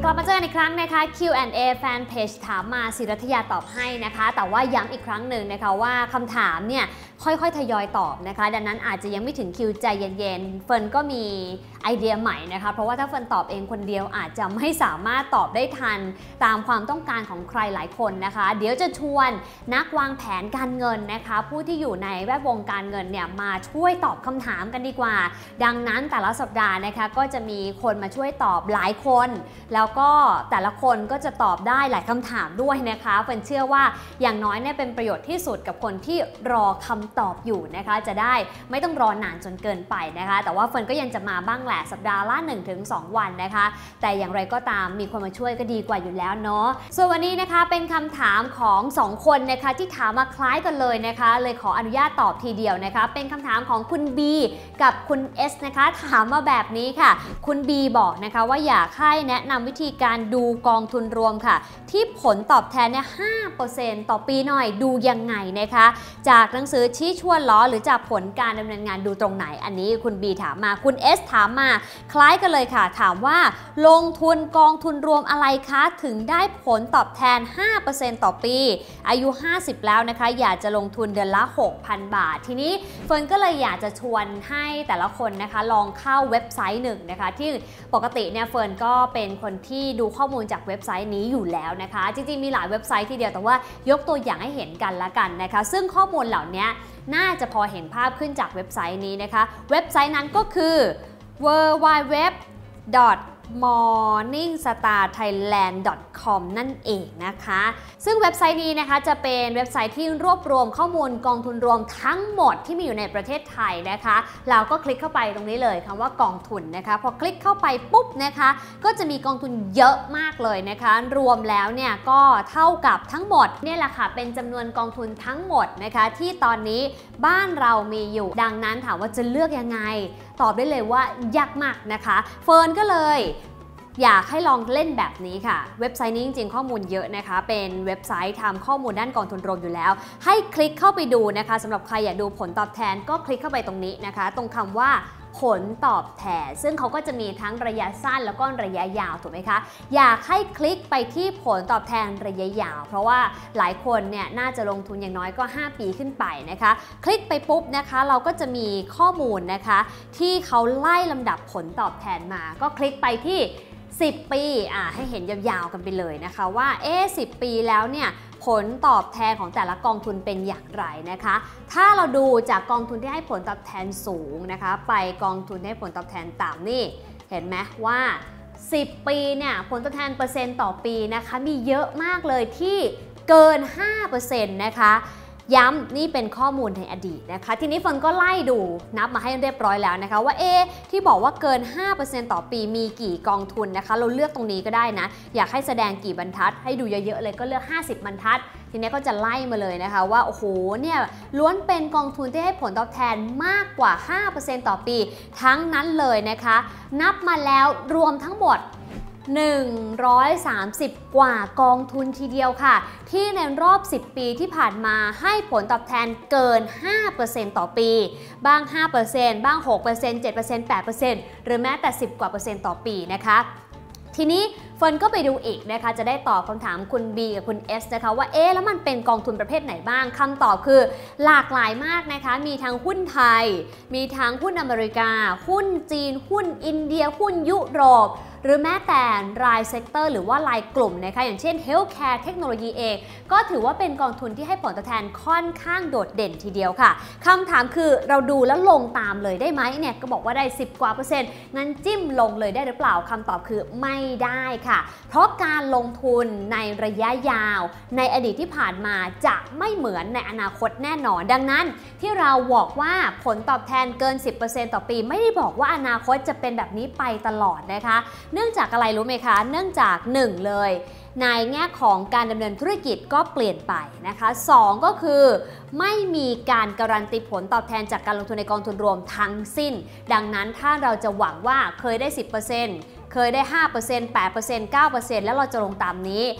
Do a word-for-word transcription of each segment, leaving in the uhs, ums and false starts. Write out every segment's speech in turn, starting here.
กลับมาเจอกันอีกครั้งนะคะ คิว แอนด์ เอ แฟนเพจถามมาศิรัทยาตอบให้นะคะแต่ว่าย้ำอีกครั้งหนึ่งนะคะว่าคำถามเนี่ยค่อยๆทยอยตอบนะคะดังนั้นอาจจะยังไม่ถึงคิวใจเย็นๆเฟิร์นก็มีไอเดียใหม่นะคะเพราะว่าถ้าเฟิร์นตอบเองคนเดียวอาจจะไม่สามารถตอบได้ทันตามความต้องการของใครหลายคนนะคะเดี๋ยวจะชวนนักวางแผนการเงินนะคะผู้ที่อยู่ในแวดวงการเงินเนี่ยมาช่วยตอบคำถามกันดีกว่าดังนั้นแต่ละสัปดาห์นะคะก็จะมีคนมาช่วยตอบหลายคนแล้วก็แต่ละคนก็จะตอบได้หลายคำถามด้วยนะคะเฟิร์นเชื่อว่าอย่างน้อยเนี่ยเป็นประโยชน์ที่สุดกับคนที่รอคำตอบอยู่นะคะจะได้ไม่ต้องรอนานจนเกินไปนะคะแต่ว่าเฟิร์นก็ยังจะมาบ้างแหละสัปดาห์ละ หนึ่งถึงสอง วันนะคะแต่อย่างไรก็ตามมีคนมาช่วยก็ดีกว่าอยู่แล้วเนาะส่วนวันนี้นะคะเป็นคำถามของสองคนนะคะที่ถามมาคล้ายกันเลยนะคะเลยขออนุญาตตอบทีเดียวนะคะเป็นคำถามของคุณ B กับคุณ S นะคะถามมาแบบนี้ค่ะคุณ B บอกนะคะว่าอยากให้แนะนำวิธีการดูกองทุนรวมค่ะที่ผลตอบแทนเนี่ย ห้าเปอร์เซ็นต์ ต่อปีหน่อยดูยังไงนะคะจากหนังสือชี้ชวนล้อหรือจากผลการดำเนินงานดูตรงไหนอันนี้คุณ B ถามมาคุณ S ถามมาคล้ายกันเลยค่ะถามว่าลงทุนกองทุนรวมอะไรคะถึงได้ผลตอบแทน ห้าเปอร์เซ็นต์ ต่อปีอายุห้าสิบแล้วนะคะอยากจะลงทุนเดือนละ หกพัน บาททีนี้เฟิร์นก็เลยอยากจะชวนให้แต่ละคนนะคะลองเข้าเว็บไซต์หนึ่งนะคะที่ปกติเนี่ยเฟิร์นก็เป็นคนที่ดูข้อมูลจากเว็บไซต์นี้อยู่แล้วนะคะจริงๆมีหลายเว็บไซต์ทีเดียวแต่ว่ายกตัวอย่างให้เห็นกันละกันนะคะซึ่งข้อมูลเหล่านี้น่าจะพอเห็นภาพขึ้นจากเว็บไซต์นี้นะคะเว็บไซต์นั้นก็คือ ดับเบิลยู ดับเบิลยู ดับเบิลยู ดอท มอร์นิ่งสตาร์ไทยแลนด์ ดอท คอม นั่นเองนะคะซึ่งเว็บไซต์นี้นะคะจะเป็นเว็บไซต์ที่รวบรวมข้อมูลกองทุนรวมทั้งหมดที่มีอยู่ในประเทศไทยนะคะเราก็คลิกเข้าไปตรงนี้เลยคำว่ากองทุนนะคะพอคลิกเข้าไปปุ๊บนะคะก็จะมีกองทุนเยอะมากเลยนะคะรวมแล้วเนี่ยก็เท่ากับทั้งหมดเนี่ยแหละค่ะเป็นจำนวนกองทุนทั้งหมดนะคะที่ตอนนี้บ้านเรามีอยู่ดังนั้นถามว่าจะเลือกยังไงตอบได้เลยว่ายากมากนะคะเฟิร์นก็เลยอยากให้ลองเล่นแบบนี้ค่ะเว็บไซต์นี้จริงๆข้อมูลเยอะนะคะเป็นเว็บไซต์ทำข้อมูลด้านกองทุนรวมอยู่แล้วให้คลิกเข้าไปดูนะคะสำหรับใครอยากดูผลตอบแทนก็คลิกเข้าไปตรงนี้นะคะตรงคำว่าผลตอบแทนซึ่งเขาก็จะมีทั้งระยะสั้นแล้วก็ระยะยาวถูกไหมคะอยากให้คลิกไปที่ผลตอบแทนระยะยาวเพราะว่าหลายคนเนี่ยน่าจะลงทุนอย่างน้อยก็ห้าปีขึ้นไปนะคะคลิกไปปุ๊บนะคะเราก็จะมีข้อมูลนะคะที่เขาไล่ลำดับผลตอบแทนมาก็คลิกไปที่สิบปีอ่าให้เห็นยาวๆกันไปเลยนะคะว่าเอ๊ะสิบปีแล้วเนี่ยผลตอบแทนของแต่ละกองทุนเป็นอย่างไรนะคะถ้าเราดูจากกองทุนที่ให้ผลตอบแทนสูงนะคะไปกองทุนที่ให้ผลตอบแทนต่ำนี่เห็นไหมว่าสิบปีเนี่ยผลตอบแทนเปอร์เซ็นต์ต่อปีนะคะมีเยอะมากเลยที่เกิน ห้าเปอร์เซ็นต์ นะคะย้ำนี่เป็นข้อมูลในอดีตนะคะทีนี้เฟิร์นก็ไล่ดูนับมาให้เรียบร้อยแล้วนะคะว่าเอ๊ะที่บอกว่าเกิน ห้าเปอร์เซ็นต์ ต่อปีมีกี่กองทุนนะคะเราเลือกตรงนี้ก็ได้นะอยากให้แสดงกี่บรรทัดให้ดูเยอะๆเลยก็เลือกห้าสิบบรรทัดทีนี้ก็จะไล่มาเลยนะคะว่าโอ้โหเนี่ยล้วนเป็นกองทุนที่ให้ผลตอบแทนมากกว่า ห้าเปอร์เซ็นต์ ต่อปีทั้งนั้นเลยนะคะนับมาแล้วรวมทั้งหมดหนึ่งร้อยสามสิบกว่ากองทุนทีเดียวค่ะที่ในรอบสิบปีที่ผ่านมาให้ผลตอบแทนเกิน ห้าเปอร์เซ็นต์ ต่อปีบ้าง ห้าเปอร์เซ็นต์ บ้าง หกเปอร์เซ็นต์ เจ็ดเปอร์เซ็นต์ แปดเปอร์เซ็นต์ หรือแม้แต่สิบกว่าเปอร์เซ็นต์ต่อปีนะคะทีนี้เฟิร์นก็ไปดูอีกนะคะจะได้ตอบคำถามคุณ B กับคุณ S นะคะว่าเอ๊ะแล้วมันเป็นกองทุนประเภทไหนบ้างคำตอบคือหลากหลายมากนะคะมีทั้งหุ้นไทยมีทั้งหุ้นอเมริกาหุ้นจีนหุ้นอินเดียหุ้นยุโรปหรือแม้แต่รายเซกเตอร์หรือว่ารายกลุ่มนะคะอย่างเช่น Healthcare เทคโนโลยีเองก็ถือว่าเป็นกองทุนที่ให้ผลตอบแทนค่อนข้างโดดเด่นทีเดียวค่ะคำถามคือเราดูแล้วลงตามเลยได้ไหมเนี่ยก็บอกว่าได้สิบกว่าเปอร์เซ็นต์งั้นจิ้มลงเลยได้หรือเปล่าคำตอบคือไม่ได้ค่ะเพราะการลงทุนในระยะยาวในอดีตที่ผ่านมาจะไม่เหมือนในอนาคตแน่นอนดังนั้นที่เราบอกว่าผลตอบแทนเกิน สิบเปอร์เซ็นต์ ต่อปีไม่ได้บอกว่าอนาคตจะเป็นแบบนี้ไปตลอดนะคะเนื่องจากอะไรรู้ไหมคะเนื่องจากหนึ่งเลยในแง่ของการดำเนินธุรกิจก็เปลี่ยนไปนะคะสองก็คือไม่มีการการันตีผลตอบแทนจากการลงทุนในกองทุนรวมทั้งสิ้นดังนั้นถ้าเราจะหวังว่าเคยได้ สิบเปอร์เซ็นต์ เคยได้ ห้าเปอร์เซ็นต์ แปดเปอร์เซ็นต์ เก้าเปอร์เซ็นต์ แล้วเราจะลงตามนี้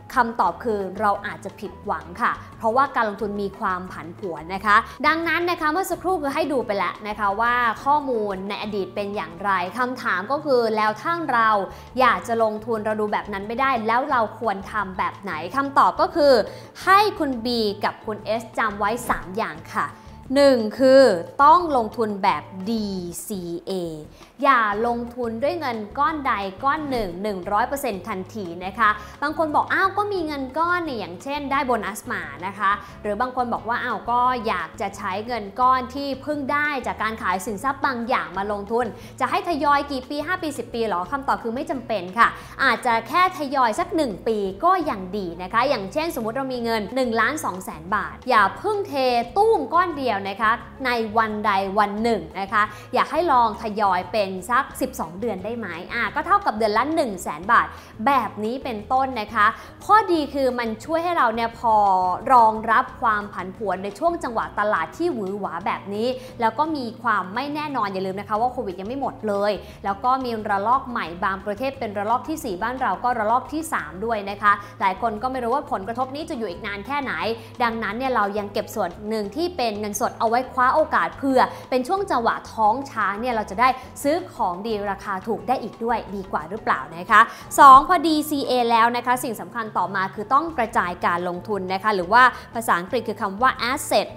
คำตอบคือเราอาจจะผิดหวังค่ะเพราะว่าการลงทุนมีความผันผวนนะคะดังนั้นนะคะเมื่อสักครู่คือให้ดูไปแล้วนะคะว่าข้อมูลในอดีตเป็นอย่างไรคำถามก็คือแล้วถ้าเราอยากจะลงทุนเราดูแบบนั้นไม่ได้แล้วเราควรทำแบบไหนคำตอบก็คือให้คุณ B กับคุณ S จำไว้สามอย่างค่ะหนึ่งคือต้องลงทุนแบบ ดี ซี เอ อย่าลงทุนด้วยเงินก้อนใดก้อนหนึ่ง หนึ่งร้อยเปอร์เซ็นต์ ทันทีนะคะบางคนบอกอ้าวก็มีเงินก้อนเนี่ยอย่างเช่นได้โบนัสมานะคะหรือบางคนบอกว่าอ้าวก็อยากจะใช้เงินก้อนที่เพิ่งได้จากการขายสินทรัพย์บางอย่างมาลงทุนจะให้ทยอยกี่ปีห้าปีสิบปีหรอคำตอบคือไม่จำเป็นค่ะอาจจะแค่ทยอยสักหนึ่งปีก็ยังดีนะคะอย่างเช่นสมมุติเรามีเงินหนึ่งล้านสองแสนบาทอย่าเพิ่งเทตุ้มก้อนเดียวนะคะในวันใดวันหนึ่งนะคะอยากให้ลองทยอยเป็นสักสิบสองเดือนได้ไหมอ่ะก็เท่ากับเดือนละ หนึ่งแสน บาทแบบนี้เป็นต้นนะคะข้อดีคือมันช่วยให้เราเนี่ยพอรองรับความผันผวนในช่วงจังหวะตลาดที่หวือหวาแบบนี้แล้วก็มีความไม่แน่นอนอย่าลืมนะคะว่าโควิดยังไม่หมดเลยแล้วก็มีระลอกใหม่บางประเทศเป็นระลอกที่สี่บ้านเราก็ระลอกที่สามด้วยนะคะหลายคนก็ไม่รู้ว่าผลกระทบนี้จะอยู่อีกนานแค่ไหนดังนั้นเนี่ยเรายังเก็บส่วนหนึ่งที่เป็นเงินสดเอาไว้คว้าโอกาสเพื่อเป็นช่วงจังหวะท้องช้างเนี่ยเราจะได้ซื้อของดีราคาถูกได้อีกด้วยดีกว่าหรือเปล่านะคะสองพอ ดี ซี เอ แล้วนะคะสิ่งสำคัญต่อมาคือต้องกระจายการลงทุนนะคะหรือว่าภาษาอังกฤษคือคำว่า asset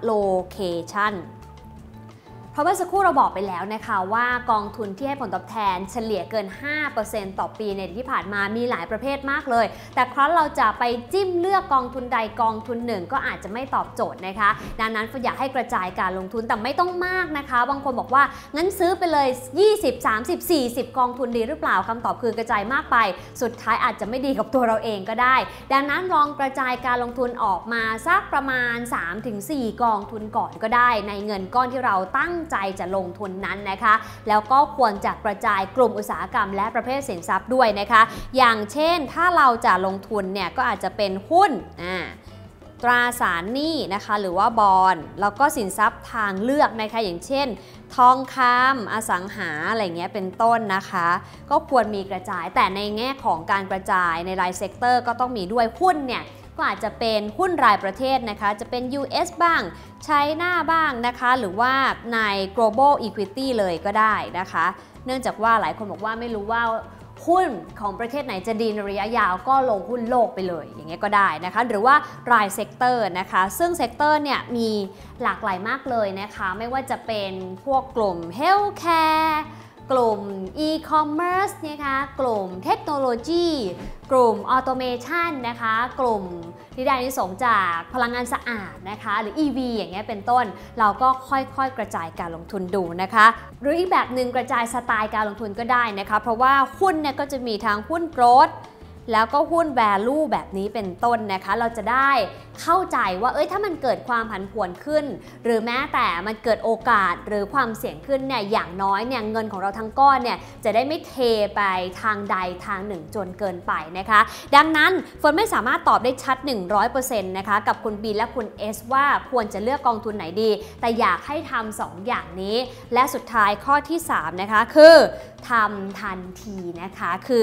allocationเพราะเมื่อสักครู่เราบอกไปแล้วนะคะว่ากองทุนที่ให้ผลตอบแทนเฉลี่ยเกิน ห้าเปอร์เซ็นต์ ต่อปีในที่ผ่านมามีหลายประเภทมากเลยแต่ครั้นเราจะไปจิ้มเลือกกองทุนใดกองทุนหนึ่งก็อาจจะไม่ตอบโจทย์นะคะดังนั้นอยากให้กระจายการลงทุนแต่ไม่ต้องมากนะคะบางคนบอกว่างั้นซื้อไปเลยยี่สิบ สามสิบ สี่สิบกองทุนดีหรือเปล่าคำตอบคือกระจายมากไปสุดท้ายอาจจะไม่ดีกับตัวเราเองก็ได้ดังนั้นลองกระจายการลงทุนออกมาสักประมาณ สามถึงสี่ กองทุนก่อนก็ได้ในเงินก้อนที่เราตั้งใจจะลงทุนนั้นนะคะแล้วก็ควรจะกระจายกลุ่มอุตสาหกรรมและประเภทสินทรัพย์ด้วยนะคะอย่างเช่นถ้าเราจะลงทุนเนี่ยก็อาจจะเป็นหุ้นอ่าตราสารหนี้นะคะหรือว่าบอนด์แล้วก็สินทรัพย์ทางเลือกนะคะอย่างเช่นทองคำอสังหาอะไรเงี้ยเป็นต้นนะคะก็ควรมีกระจายแต่ในแง่ของการกระจายในรายเซกเตอร์ก็ต้องมีด้วยหุ้นเนี่ยก็อาจจะเป็นหุ้นรายประเทศนะคะจะเป็น ยู เอส บ้าง China บ้างนะคะหรือว่าใน global equity เลยก็ได้นะคะเนื่องจากว่าหลายคนบอกว่าไม่รู้ว่าหุ้นของประเทศไหนจะดีในระยะยาวก็ลงหุ้นโลกไปเลยอย่างเงี้ยก็ได้นะคะหรือว่ารายเซกเตอร์นะคะซึ่งเซกเตอร์เนี่ยมีหลากหลายมากเลยนะคะไม่ว่าจะเป็นพวกกลุ่ม healthcareกลุ่ม e-commerce นะคะกลุ่มเทคโนโลยีกลุ่ม automation นะคะกลุ่มที่ได้อานิสงส์จากพลังงานสะอาดนะคะหรือ อี วี อย่างเงี้ยเป็นต้นเราก็ค่อยๆกระจายการลงทุนดูนะคะหรืออีกแบบหนึ่งกระจายสไตล์การลงทุนก็ได้นะคะเพราะว่าหุ้นเนี่ยก็จะมีทั้งหุ้น growthแล้วก็หุ้น value แบบนี้เป็นต้นนะคะเราจะได้เข้าใจว่าเอ้ยถ้ามันเกิดความผันผวนขึ้นหรือแม้แต่มันเกิดโอกาสหรือความเสี่ยงขึ้นเนี่ยอย่างน้อยเนี่ยเงินของเราทั้งก้อนเนี่ยจะได้ไม่เทไปทางใดทางหนึ่งจนเกินไปนะคะดังนั้นเฟิร์นไม่สามารถตอบได้ชัด หนึ่งร้อยเปอร์เซ็นต์ นะคะกับคุณ B และคุณ S ว่าควรจะเลือกกองทุนไหนดีแต่อยากให้ทำสองอย่างนี้และสุดท้ายข้อที่สามนะคะคือทำทันทีนะคะคือ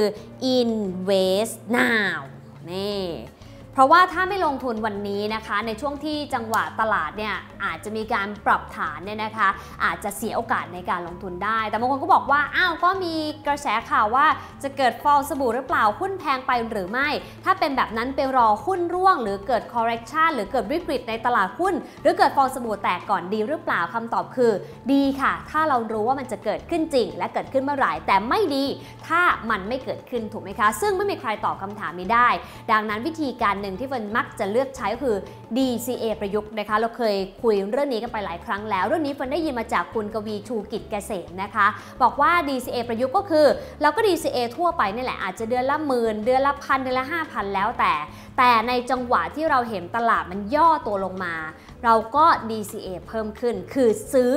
invest now นี่ เพราะว่าถ้าไม่ลงทุนวันนี้นะคะในช่วงที่จังหวะตลาดเนี่ยอาจจะมีการปรับฐานเนี่ยนะคะอาจจะเสียโอกาสในการลงทุนได้แต่บางคนก็บอกว่าอ้าวก็มีกระแสข่าวว่าจะเกิดฟอลสบู่หรือเปล่าหุ้นแพงไปหรือไม่ถ้าเป็นแบบนั้นไปรอหุ้นร่วงหรือเกิด correction หรือเกิดวิกฤตในตลาดหุ้นหรือเกิดฟอลสบู่แตกก่อนดีหรือเปล่าคำตอบคือดีค่ะถ้าเรารู้ว่ามันจะเกิดขึ้นจริงและเกิดขึ้นเมื่อไหร่แต่ไม่ดีถ้ามันไม่เกิดขึ้นถูกไหมคะซึ่งไม่มีใครตอบคำถามนี้ได้ดังนั้นวิธีการหนึ่งที่เฟิร์นมักจะเลือกใช้ก็คือ ดี ซี เอ ประยุกต์นะคะเราเคยคุยเรื่องนี้กันไปหลายครั้งแล้วเรื่องนี้เฟิร์นได้ยินมาจากคุณกวีชูกิจเกษมนะคะบอกว่า ดี ซี เอ ประยุกต์ก็คือเราก็ ดี ซี เอ ทั่วไปนี่แหละอาจจะเดือนละหมื่นเดือนละพันเดือนละห้าพันแล้วแต่แต่ในจังหวะที่เราเห็นตลาดมันย่อตัวลงมาเราก็ ดี ซี เอ เพิ่มขึ้นคือซื้อ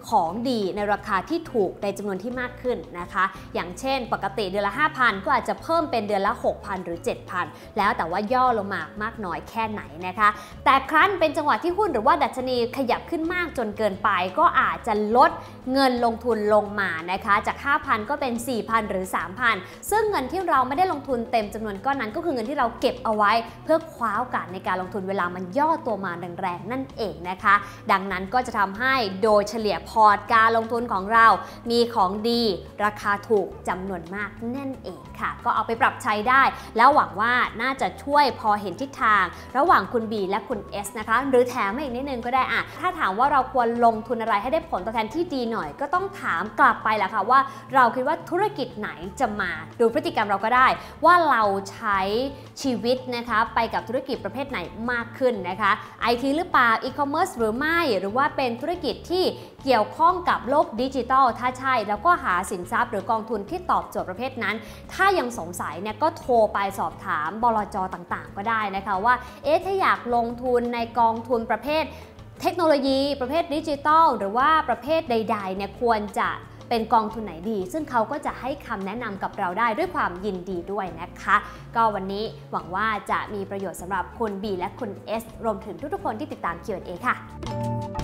ของดีในราคาที่ถูกในจำนวนที่มากขึ้นนะคะอย่างเช่นปกติเดือนละ ห้าพัน ก็อาจจะเพิ่มเป็นเดือนละ หกพัน หรือ เจ็ดพัน แล้วแต่ว่าย่อลงมามากน้อยแค่ไหนนะคะแต่ครั้นเป็นจังหวะที่หุ้นหรือว่าดัชนีขยับขึ้นมากจนเกินไปก็อาจจะลดเงินลงทุนลงมานะคะจาก ห้าพัน ก็เป็น สี่พัน หรือ สามพัน ซึ่งเงินที่เราไม่ได้ลงทุนเต็มจำนวนก้อนนั้นก็คือเงินที่เราเก็บเอาไว้เพื่อคว้าโอกาสในการลงทุนเวลามันย่อตัวมาแรงๆนั่นเองนะคะดังนั้นก็จะทำให้โดยเฉลี่ยพอร์ตการลงทุนของเรามีของดีราคาถูกจำนวนมากนั่นเองค่ะก็เอาไปปรับใช้ได้แล้วหวังว่าน่าจะช่วยพอเห็นทิศทางระหว่างคุณ B และคุณ S นะคะหรือแถมอีกนิดนึงก็ได้อะถ้าถามว่าเราควรลงทุนอะไรให้ได้ผลตอบแทนที่ดีหน่อยก็ต้องถามกลับไปแหละค่ะว่าเราคิดว่าธุรกิจไหนจะมาดูพฤติกรรมเราก็ได้ว่าเราใช้ชีวิตนะคะไปกับธุรกิจประเภทไหนมากขึ้นนะคะ ไอ ที หรือเปล่า อีคอมเมิร์ซหรือไม่หรือว่าเป็นธุรกิจที่เกี่ยวข้องกับโลกดิจิทัลถ้าใช่แล้วก็หาสินทรัพย์หรือกองทุนที่ตอบโจทย์ประเภทนั้นถ้ายังสงสัยเนี่ยก็โทรไปสอบถามบลจ.ต่างๆก็ได้นะคะว่าเอ๊ะถ้าอยากลงทุนในกองทุนประเภทเทคโนโลยีประเภทดิจิทัลหรือว่าประเภทใดๆเนี่ยควรจะเป็นกองทุนไหนดีซึ่งเขาก็จะให้คำแนะนำกับเราได้ด้วยความยินดีด้วยนะคะก็วันนี้หวังว่าจะมีประโยชน์สำหรับคุณ B และคุณ S รวมถึงทุกๆคนที่ติดตาม คิว แอนด์ เอ ค่ะ